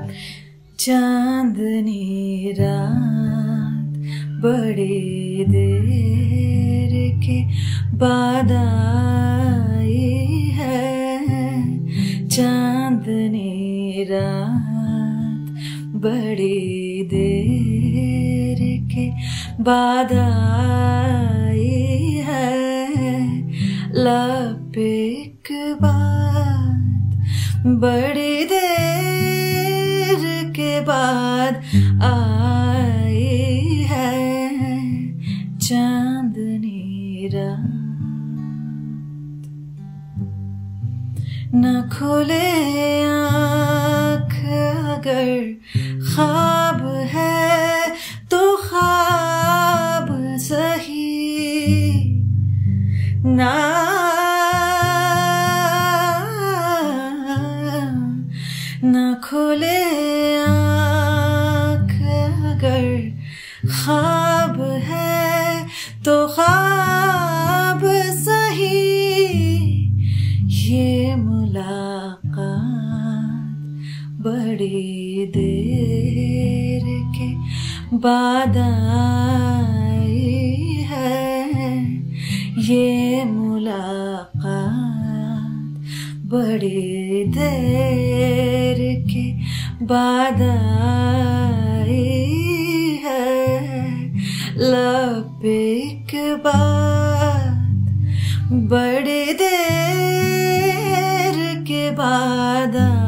चांदनी रात बड़ी देर के बाद आई है। चांदनी रात बड़ी देर के बाद आई है। लब एक बात बड़ी देर के बाद आई है। चांदनी रात न खुले आँख अगर ख्वाब है तो ख्वाब सही ना। न खुले आँख अगर ख्वाब है तो ख्वाब सही। ये मुलाकात बड़ी देर के बाद आई है। ये मुलाकात बड़ी देर के बाद आई है। लब एक बात बड़ी देर के बाद